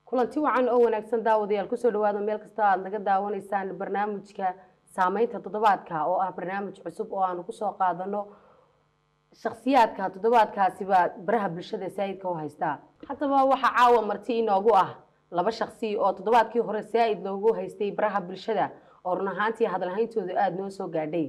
kulanti wacan oo wanaagsan daawadayaal ku soo dhawaada meel kasta aad naga daawanaysaan barnaamijka saameynta toddobaadka oo ah barnaamij cusub oo aanu ku soo qaadano shakhsiyaadka toddobaadkaasiba baraha bulshada saayidka u haysta haddaba waxa caawa marti inoogu ah laba shakhsi oo toddobaadkii hore saayid loogu haystay baraha bulshada oo run ahaantii hadalhayntooda aada noo soo gaadhay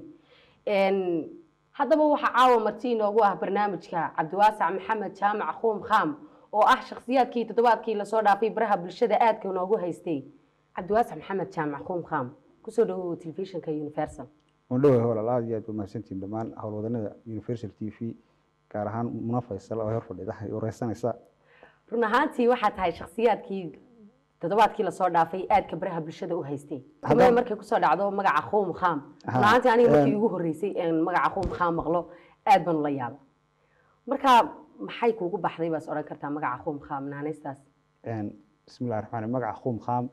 haddaba waxa caawa marti inoogu ah barnaamijka cabdiwaasac maxamed jaamac khuum khaam oo ah shakhsiyaadkii toddobaadkii lasoo dhaafay baraha bulshada aadka noogu haystay cabdiwaasac maxamed jaamac khuum khaam kusoo dhawow telefishinka universal ودوه ولا لا يا دوما سنتين دمان هول ودنا يونيفرسال تي في gaar ahaan munafaysa oo hor fadhida ay wareysanaysa run ahaantii waxa tahay shakhsiyaadkii toddobaadkii la soo dhaafay aadka baraha bulshada u haystay hadda markay ku soo dhacdo magaca khuum khaam run ahaantii aniga markii ugu horeysay in magaca khuum khaam maqlo aad baan la yaabay marka maxay kuugu baxday baas oran kartaa magaca khuum khaam naanaystaas bismillaahir rahmaanir magaca khuum khaam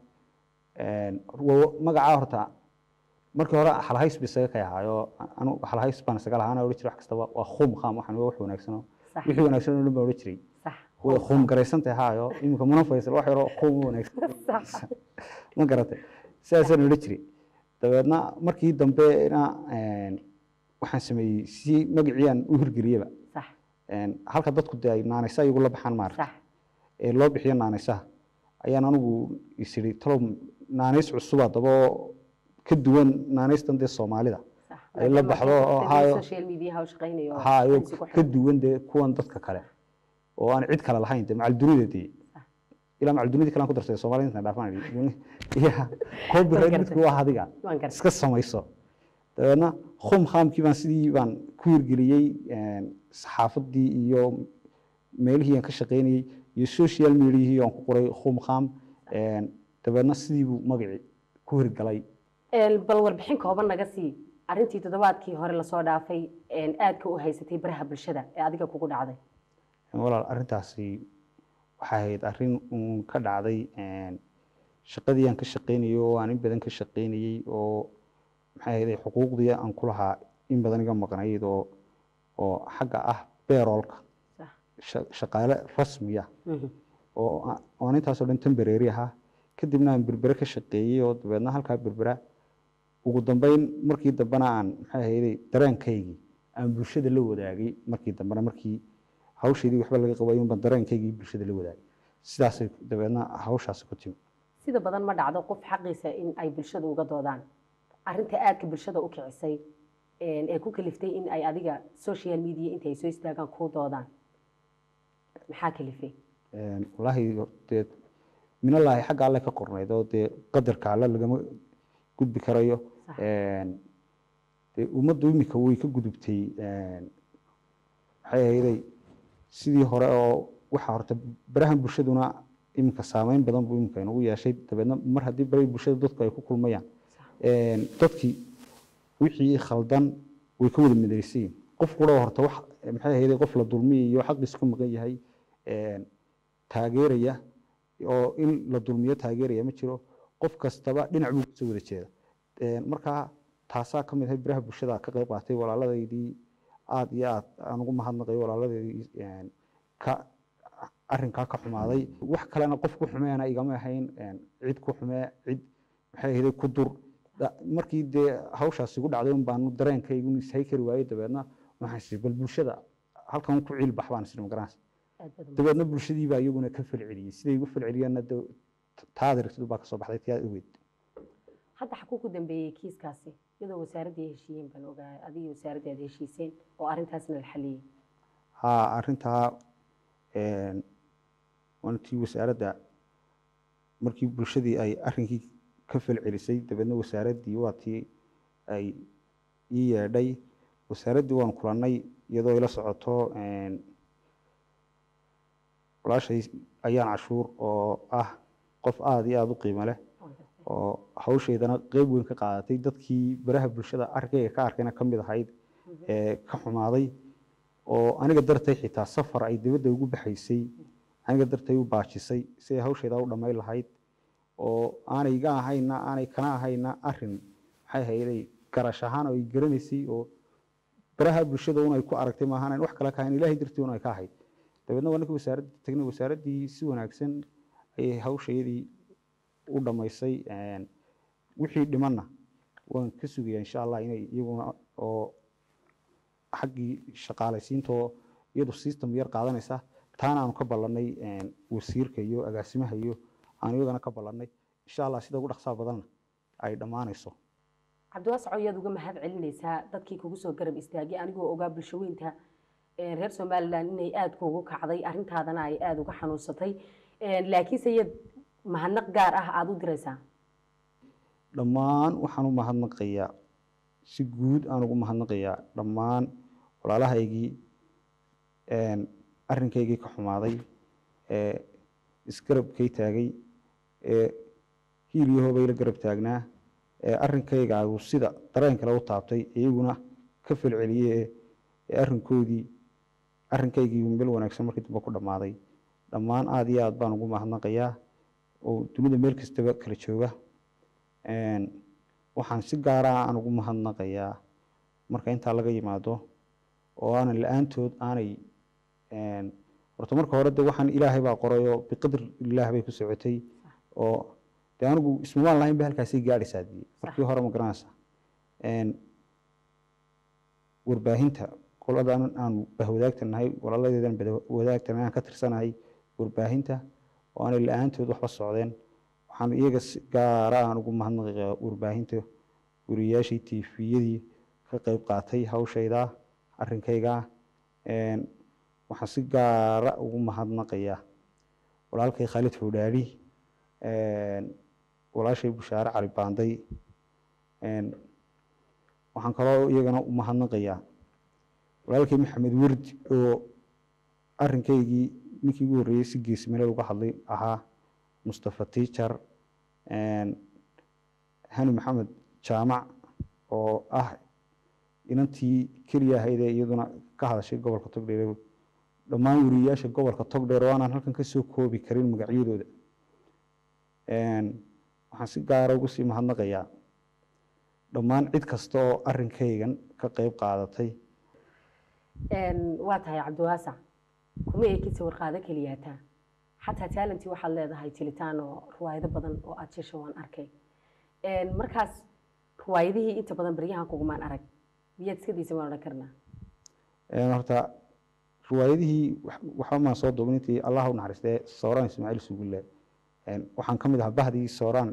magaca horta markii hore xalhays bisaga ka yahayo anu xalhays baan isaga lahaana oo jiro wax kasta waa khuum khaam waxaan wax wanaagsan wixii wanaagsan oo loo jiray sax way khuum gareysan tahay imika munafaysal wax yaro khuum wanaagsan ma garatay sidaasaan loo jiray dabeedna markii dambe waxaan sameeyay si magaciyaan u hirgeliyaba sax halka dadku ay naanaysa iyagu la baxaan maar sax ee loo bixiyo naanaysa ayaan anigu isiri talo naanays cusub adabo ka duwan naanaystan de Soomaalida ay la baxdo haayo social media ha shaqeynayo haayo ka duwan de kuwan dadka kale oo aan cid kale lahayn de macal dunidii ila macal dunidii kale aan ku darsay Soomaalida dhaafaan iya copyright waa hadiga iska samayso dabeena khum khaamkii baan sidii baan ku hirgeliyay saxaafadii iyo meelihii aan ka shaqeynayay iyo social media aan ku qoray khum khaam dabeena sidii buu magaci ku hirgalay bal warbixin kooban naga sii arintii toddobaadkii hore la soo dhaafay aadka u haysatay baraha bulshada ee adiga kugu dhacday walaal arintaasi waxay ahayd arin ka dhacday shaqadii aan ka shaqeynayay oo aan in badan ka shaqeynayay oo maxay ahayd xuquuqdii aan ku lahaa in badan iga maqnayd oo xagga ah payrollka shaqaale rasmi ah oo aan intaas oo dhan temporary ah kadibna aan berbera ka shaqeeyay oo dabeedna halka berbera ugu dambeyn markii dambana aan maxay ahayd dareenkaygii aan bulshada la wadaagay markii dambana markii hawsheedii waxba laga qabay in dareenkaygii bulshada la wadaagay sidaas dabeedna hawshaas ku timi sida badan ma dhacdo qof xaqiisa in ay bulshada uga doodaan arinta aadka bulshada u kicisay ee ku kaliftay in ay adiga social media intay soo istaagaan ku doodaan maxaa kalifay wallahi من الله حق الله كقرنا إذا قدر كعلا لجمع جود بكرايو وما دومي كوي كجودبتي حياة هذي سيدي هراء وحارة برهم برشدنا إمك سامين بدن بإمكانه ويا شيء تبعنا مرة دي بري برشد ضد كي كل ميان ضدكي وحي خلدان ويكون المدرسين قف قرا هرت وح حياة هذي قفلة ظلمي يحق يسكن مجيء هاي تاجرية oo in la dulmiyo taageeraya ma jiro qof kastaba dhinac buu soo wada jeeda marka taasa kamid ah baraha bulshada ka qayb qaatay walaaladeedii aad iyo aad aan ugu mahadnaqay walaaladeedii ka arrinka ka xumaaday wax kalena qof ku xumeeyana igama ahayn cid ku xumee cid maxay ahayd ku dur markii de hawshaas ugu dhacday in baan dareenkaygu isay kari waayay dabeedna waxaan si bal bulshada halkan ku ciil baxbaan isla magaraas dabeedna bulshadii baa iyaguna ka falceliyay siday ugu falceliyeen taadirtu baa ka soo baxday tiyaa uweed hadda xaqu ku dambeeyay kiiskaasi iyadoo wasaaradda heshiiyeen baan ogaa adiga wasaaradda heshiiseen oo arintaasna la xaliyay arintaa wantii wasaaradda markii bulshadii ay arrinkii ka falcelisay dabeedna wasaaraddii waa tii ay ii yeedhay wasaaraddii waan kulannay iyadoo ila socoto walaashay ayaan cashuur oo ah qof aad iyo aad u qiimo leh oo hawsheedana qayb weyn ka qaadatay dadkii baraha bulshada arkayga ka arkayna kamid ahayd ka xumaaday oo aniga dartay xitaa safar ay dibadda ugu baxaysay aniga dartay u baajisay si ay hawsheeda u dhamay lahayd oo aanay iga ahayna aanay kana ahayna arrin maxay ahayd garash ahaan oo ay garanaysay oo baraha bulshada ay ku aragtay ma ahaan wax kale ka ahayn ilaahay dartii ay ka ahayd dabeedna waa ninkii wasaaradda tagnay wasaaraddii si wanaagsan ayay hawshayadii u dhamaysay wixii dhimanna waan ka sugayaa insha Allah inay iyaguna oo xaggii shaqaalaysiintoo iyadu system yar qaadanaysa taana aanu ka ballanay wasiirka iyo agaasimaha iyo aan iyagana ka ballanay insha Allah sida ugu dhaqsaha badanna ay dhamaanayso. cabdiwaasac ayaad uga mahad celinaysaa dadkii kugu soo garab istaagay anigoo ogaa bulshooyinka reer Somaliland inay aad kuugu kacday arrintaadana ay aad uga xanuunsatay laakiinse iyad mahadnaq gaar ah aad u diraysaa. dhammaan waxaan u mahadnaqayaa si guud aan ugu mahadnaqayaa dhammaan walaalahaygii arrinkaygii ka xumaaday isgarabkay taagay hiiliyahooba ila garab taagnaa arrinkayga sida dareen kale u taabtay iyaguna ka falceliyay arrinkaygii meel wanaagsan markii dambe ku dhammaaday dhammaan aad iyo aad baan ugu mahadnaqayaa oo dunida meel kastaba kala jooga waxaan si gaar ah aan ugu mahadnaqayaa marka intaa laga yimaado oo aanan la-aantood aanay horta marka hore de waxaan ilaahay baa qoray oo biqadr ilaah bay ku socotay oo de anigu ismaan lahayn ba halkaasay gaadhaysaa markii hore ma garanaysa warbaahinta qoladan aan bahwadaagtanahay walaaladeedan wadaagtanahay aan ka tirsanahay warbaahinta oo aanay la-aantood waxba socdeen waxaan iyaga si gaar ah aan ugu mahadnaqayaa warbaahinta wariyaashii tiifiyadii ka qayb qaatay hawshayda arrinkayga waxaan si gaar ah ugu mahadnaqayaa walaalkay Khalid Fowdaari walaashay Bushaare Cali Baanday waxaan kaloo iyagana u mahadnaqayaa walaalkay Maxamed Wardi oo arrinkaygii ninkii ugu horreeyay si geesmeel uga hadlay ahaa Mustafa Teacher Hani Maxamed Jaamac oo ah inantii kaliya ahayd iyaduna ka hadashay gobolka Togdheer dhammaan wariyaasha gobolka Togdheer oo aan halkan ka soo koobi karin magacyadooda waxaan si gaar ah ugu sii mahadnaqayaa dhammaan cid kasta oo arrinkaygan ka qayb qaadatay waa tahay cabdiwaasac kuma eekid sawir qaado keliyaata xataa talentii waxaad leedahay jilitaan oo ruwaayado badan oo aad jesho waan arkay markaas ruwaayadihii inta badan baryahan kugumaan arag miyaad iska daysa waan odhan karnaa horta ruwaayadihii waxba maan soo duubin intii allah u naxariistee Sooraan Ismaaciil Sugulle waxaan ka mid ahaa bahdii Sooraan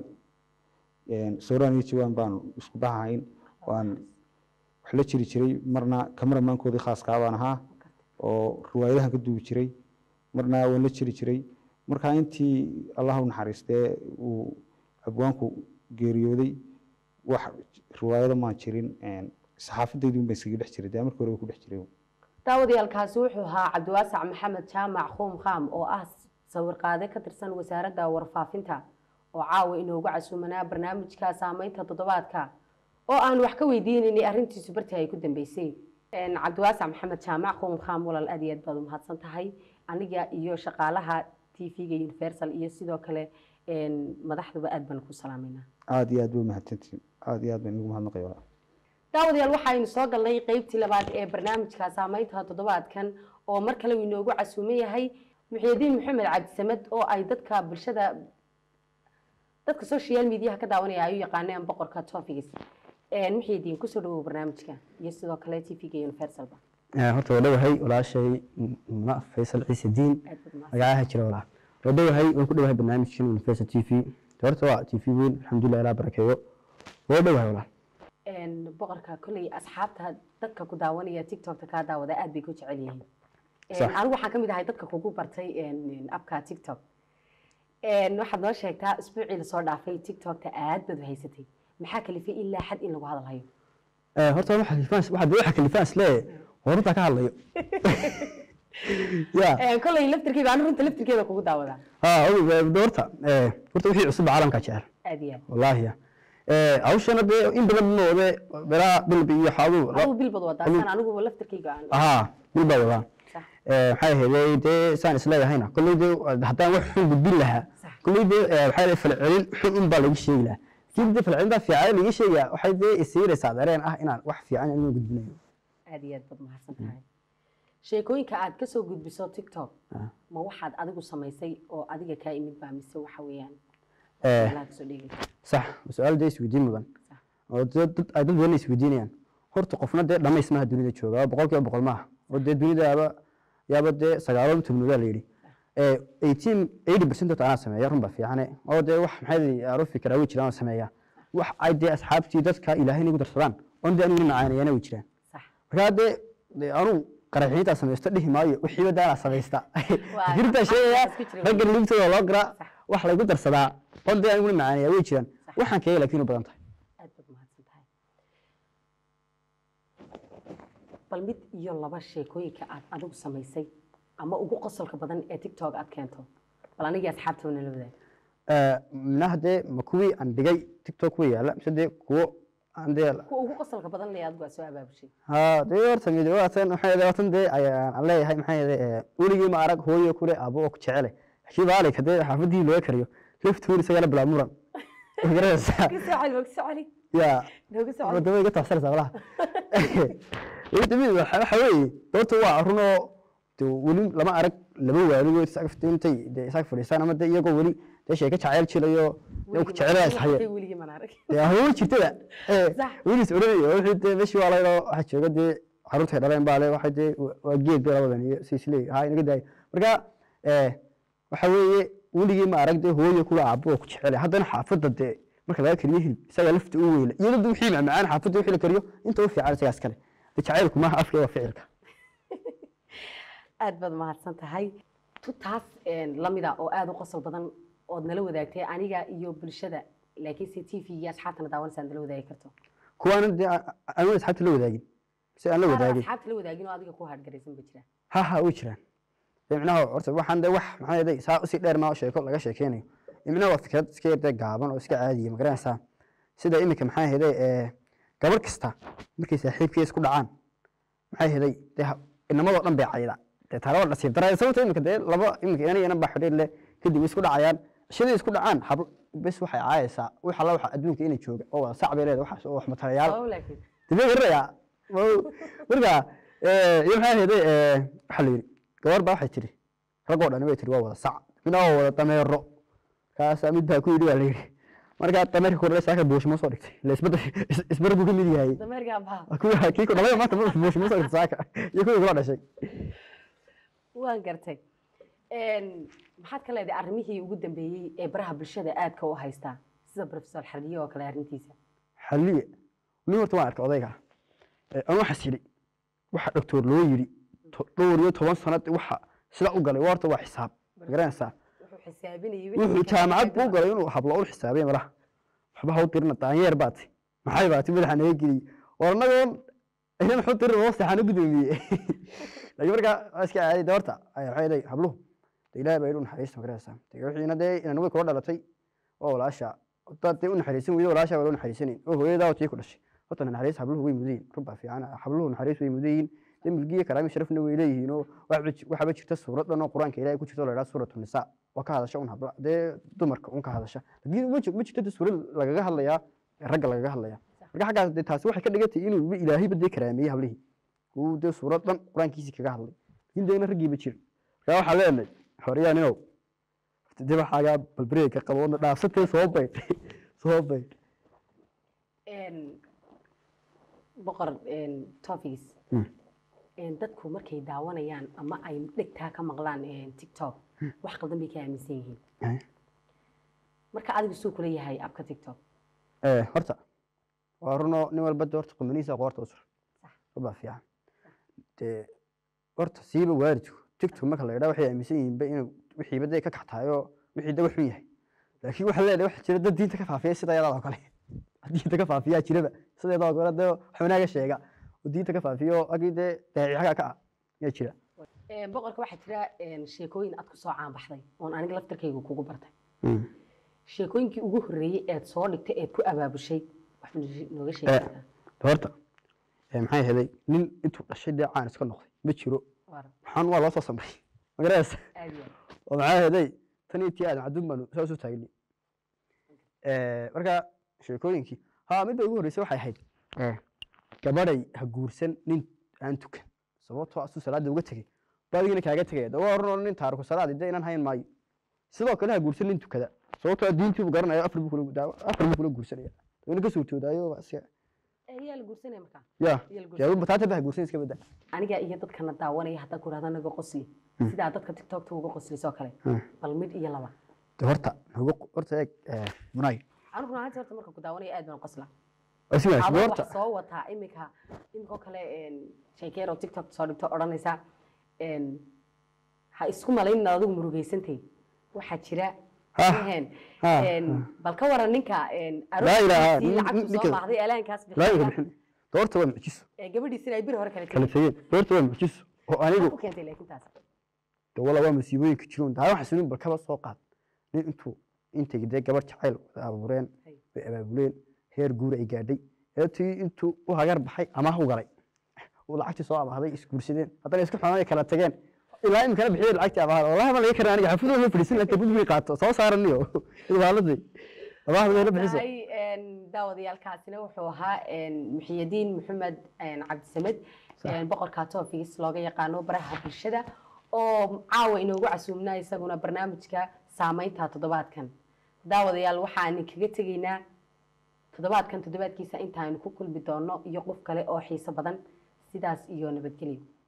iyo Jawaan baan isku bahayn waan wax la jiri jiray marna cameramankoodii khaaska baan ahaa oo ruwaayadahan ka duubi jiray marna waan la jiri jiray marka intii allah u naxariistee uu abwaanku geeriyooday wax ruwaayada ma jirin saxaafadeedu bay iskaga dhex jiray markii hore ku dhex jiray daawadayaalkaasi wuxuu ahaa cabdiwaasac maxamed jaamac khoom kham oo ah sawir qaade ka tirsan wasaaradda warfaafinta oo caawa inoogu casuumanaa barnaamijka saamaynta toddobaadka oo aan wax ka weydiinaynay arrintiisu bartii ay ku dambeysay cabdiwaasac maxamed jaamac khoom kham walaal aad iyo aad baad u mahadsan tahay aniga iyo shaqaalaha TV-ga Universal iyo sidoo kale madaxduba aad baan ku salaameynaa aad iyo aad buu mahadsantiin aad iyo aad baan ugu mahadnaqayaa daawadayaal waxaynu soo galnay qaybtii labaad ee barnaamijka saamaynta toddobaadkan oo mar kale inoogu casuuman yahay Muxyidiin Maxamed Cabdisamed oo ay dadka bulshada dadka social media ka daawanaya ay u yaqaaneen boqorka topics Muxyidiin ku soo dhawow barnaamijka iyo sidoo kale TV-ga Universal horta wadahay walaashay Muna Faysal Ciise Diin magacaha jira walaa wadahay waan ku dhawahay barnaamijkan Universal TV horta waa TV weyn alxamdulillah ilaa barakeeyo wadahay walaa boqorka kulay asxaabta dadka ku daawanaya TikTok ka daawada aad bay ku jecel yihiin anigu waxaan kamid ahay dadka kugu bartay abka TikTok waxaad noo sheegtaa isbuucii la soo dhaafay TikTok-ta aad baad haysatay maxaa kalifay ilaa xad in lagu hadalhayo horta waxa kalifaas lee horta ka hadlayo kulay laftirkeeda aan runta laftirkeeda kugu daawada horta wixii cusub caalamka jecel aad iyo wallahi awshana de in badan noode bela bilbi iyo xaadu bilbad wadaan anigu laftirkeyga bilbad wadaan waxay heeday de saan isleeyahayna kulli de hadaan wax xun gudbin lahaa kulli de waxay falcelin xun in baa lagu sheegi lahaa sidii falcelinta fiican lagu sheegaa waxay de isiiraysaa dareen ah inaan wax fiican inuu gudbinayo aad iyo aad bad mahadsan tahay sheekooyinka aad ka soo gudbiso TikTok ma waxaad adigu samaysay oo adiga ka imid baa mise waxa weeyaan meelaha soo dhigay صح سؤال ده isweydiin mudan oo dad badan isweydiinayaan horta qofna dee dhamaysmaha dunida jooga boqolkiiba boqol maaha oo dee dunida yaaba dee sagaaloon tulmada la yiri 80% oo aan sameeyo run ba fiican oo dee wax maxay aaro fikra way jiraan sameeya wax ay dee asxaabtii dadka ilaahay nagu darsadaan oo dee anigu macaanayana way jiraan sax marka dee anu qaraxiinta sameeysta dhihi maayo wixii wada sameeysta jirta sheegaya rag liibtooda loo gara wax lagu darsadaa oo dee anigu macaanaya way jiraan waxaan ka laakiin badan tahay aad baad mahadsan tahay bal mid iyo laba sheekooyinka aad adigu samaysay ama ugu qosolka badan ee TikTok aad keento bal aniga asxaabtuna la wadaag nahde ma kuwii aan dhigay TikTok way yaala mise dee kuwo aan dee kuwa ugu qosolka badan le adigu soo abaabushay ha dee horta mid waatan waxay leedahay dee aan leeyahay maxay weligii ma arag hooyo kule abo oo ku jecel shibaale kadee xafadii loo kariyo laftuun isaga la bilaamuran يا ودوي قطع سلسة والله يتبي حوي دوت هو رنو ولي لما أرك لما وعلو يسقف تنتي يسقف فريسان أما ده يجو ولي ده شيء كشعير شليو يوم كشعير صحيح ولي ما نعرف يا هو شتى ولي سؤالي واحد مش والله لو واحد شو قد حرمت هذا بين بالي واحد وجيت بلا بدني سيسلي هاي نقدر مرجع وحوي ولي ما أرك ده هو يكون عبوه كشعير هذا حافظ ده marka laga kariyo hilib isaga lafta uu weeyla iyadoo wixii macaan xaafadda wixii la kariyo inta uu fiican isaga iskale jacaylku ma afka waa ficilka aad baad mahadsan tahay taas lamida oo aad u qosol badan oo nala wadaagtay aniga iyo bulshada laakiin si TV iyo asxaabtana daawanaysan nala wadaagi karto kuwan aan asxaabta la wadaagin si aan la wadaagin asxaabta la wadaagin oo adiga ku haad garaysan ba jiraan ha way jiraan macnaha horta waxaan wax maxay yahay saa si dheer ma sheeko laga sheekeynayo imina waa fikrad iska yar gaaban oo iska caadi ah magaranaysaa sida imika maxay ahayd gabar kasta markay saaxiibkeed isku dhacaan maxay ahayd inamada dhan bay cayda taaro nasiib daray sababtoo imika laba imika inana baa xidhiir leh kadib isku dhacayaan shidii isku dhacaan hab bas waxay caayaysaa waxa la waxa adduunka inay jooga oo sac bay leedahay waxa wax matalayaal dibay garaya marka iyo maxay ahayd waxa la yiri gabar baa waxay tiri ragoo dhan way tiri waa wada sac inoo wada dameero kaas mid baa ku yiri waa leeyahay marka dameerka kordhay saaka buushmo soo dhigtay la isbar buu kamid yahay dameerka baa ku kii ku dhalay maanta buushmo soo dhigtay saaka iyo ku kula dhashay waan gartay maxaad ka leedahay arrimihii ugu dambeeyay ee baraha bulshada aadka u haysta sida professor Xaliye oo kale arrintiisa Xaliye nin horta waan arkay odayga aan waxa siri waxa doctor loo yiri dhowr iyo 10 sanad waxa sida u galay warta waa xisaab garanaysaa wuxuu jaamacad buu galay inuu hablo u xisaabiyo malaha waxba haw tirna taanyeer baati maxay baati madaxa naga geliy warnagoon ayaan wuxuu tirna wasaxan u gudumiyay laakiin marka iska caadi doorta ay waxay habluhu ilaahay baa inuu naxariisto garanaysaa wixiina dee inaan way kula dhalatay oo walaasha dad u naxariisan weeyo walaasha waa naxariisanin oo hooyada tii ku dhashay horta naxariis habluhu way mudiin ruba fiican habluhu naxariis way mudiin dembigiya karaami sharafna way leeyihiin oo waxa jirta suuradan oo quraanka ilaahay ku jirto la yiraahdo suuratu nisaa وكا هذا شو نهبل ده دمرك ونكا هذا شيء لكن وجه تسوير لقى هلا الرجل لقى هلا marka xagaas de taasi waxay ka dhigatay inuu ilaahay badii karaamiyay hablihi uu de suuradan quraankiisa kaga hadlay indeena ragiiba jir ka waxa leenay xoriyaan dib xaga balbreek ka qabo dhaafsatay soo bay boqor topics dadku markay daawanayaan ama ay dhigtaa ka maqlaan TikTok wax qaldan bay ka aaminsan yihiin marka adigu soo kula yahay abka TikTok horta waa runo nin walba doorta qumaniisa qoorta usur ruba fiican de horta siiba waaridku TikTok marka la yiraahdo waxay aaminsan yihiin inuu wixii baday ka kaxtaayo wixii daba xun yahay laakiin waxa leeyahay wax jira dad diinta ka faafiya sida yada oo kale diinta ka faafiya jiraba sida yada oo kale dad xunaaga sheega diinta ka faafiyo agide daaciyaha ka ya jira boqorka waxa jira sheekooyin aad ku soo caan baxday oo aniga laftarkaygu kugu bartay sheekooyinkii ugu horeeyay ee soo dhigtay ee ku abaabushay wax nooga sheegay horta maxay heday nin intuu dhashay caan iska noqday ma jiro waxaan waa loo soo samray magaraas oo maxay heday tan intii aad cadun baan soo soo taagnay marka sheekooyinkii ha mid ugu horeysay waxay ahayd gabadhay ha guursan nin aan tukan sababtoo asu salaada uga tagay badigina kaaga tagay waa oran nin taarku salaad inta inaan hayn maayo sidoo kale ha guursan nin tukada sababtoo diintii uu garanayo afar buu kula guursanaya inuu ka soo toodaayo asiga ayaa la guursanay markaa yaa bataata baa guursan iska bada aniga iyo dadkana daawanaya hadda ku raadana naga qosli sida dadka TikTok uga qosliso kale bal mid iyo laba horta munay anu runtii horta marka ku daawanaya aad baan qosla asiga horta soo wata imika kale sheekero TikTok soo dhigto oranaysa ha isku malayn adigu murugeysantay waxa jira bal ka waran ninka aroortii lacag soo baxday eelaankaas bixin doorta waa mucjiso gabadhiisina ay bir hore kale tagay doorta waa mucjiso oo anigu ku keentay laakiin taas wala waa masiibooyinka jiroon taa waxa sunin bal kaba soo qaad nin intuu gabadh jacayl abuureen bay abaabuleen heer guur ay gaadhay intuu u hagar baxay ama u galay oo lacagtii soo amaaday isguursadeen haddana isku xanaanay kala tageen ilaa in kala bixiyay lacagtii abaal wallahi ma laga karaa aniga xafidoo ma fadhiisan laakiin budbi qaato soo saaraniyo ilaaladii wallahi ma la bixiso daawadayaalkaasina wuxuu ahaa Muxyidiin Maxamed Cabdisamed boqorka Toofis looga yaqaano baraha bulshada oo caawa inoogu casuumnaa isaguna barnaamijka saamaynta toddobaadkan daawadayaal waxaan kaga tegaynaa toddobaadkiisa intaanu ku kulmi doono iyo qof kale oo xiiso badan sidaas iyo nabadgelyo